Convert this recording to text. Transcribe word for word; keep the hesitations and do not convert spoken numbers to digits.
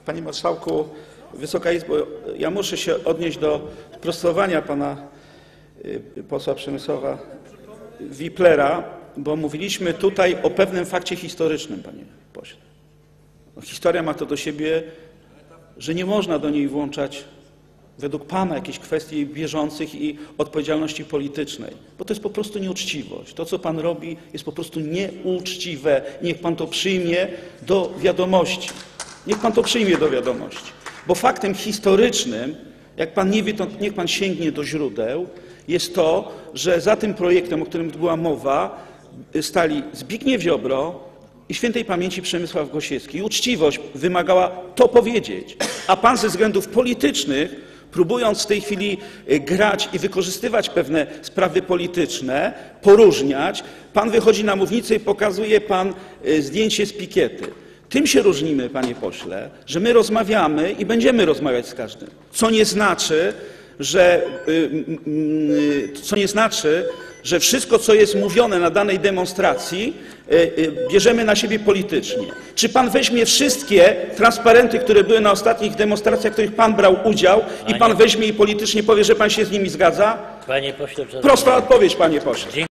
Panie Marszałku, Wysoka Izbo, ja muszę się odnieść do sprostowania pana posła Przemysława Wiplera, bo mówiliśmy tutaj o pewnym fakcie historycznym, panie pośle. No, historia ma to do siebie, że nie można do niej włączać według pana jakichś kwestii bieżących i odpowiedzialności politycznej, bo to jest po prostu nieuczciwość. To, co pan robi, jest po prostu nieuczciwe. Niech pan to przyjmie do wiadomości. Niech pan to przyjmie do wiadomości. Bo faktem historycznym, jak pan nie wie, to niech pan sięgnie do źródeł, jest to, że za tym projektem, o którym była mowa, stali Zbigniew Ziobro i świętej pamięci Przemysław Gosiewski. I uczciwość wymagała to powiedzieć. A pan ze względów politycznych, próbując w tej chwili grać i wykorzystywać pewne sprawy polityczne, poróżniać, pan wychodzi na mównicę i pokazuje pan zdjęcie z pikiety. Tym się różnimy, panie pośle, że my rozmawiamy i będziemy rozmawiać z każdym, co nie znaczy, że, co nie znaczy, że wszystko, co jest mówione na danej demonstracji, bierzemy na siebie politycznie. Czy pan weźmie wszystkie transparenty, które były na ostatnich demonstracjach, w których pan brał udział, i pan weźmie i politycznie powie, że pan się z nimi zgadza? Panie pośle, prosta odpowiedź, panie pośle.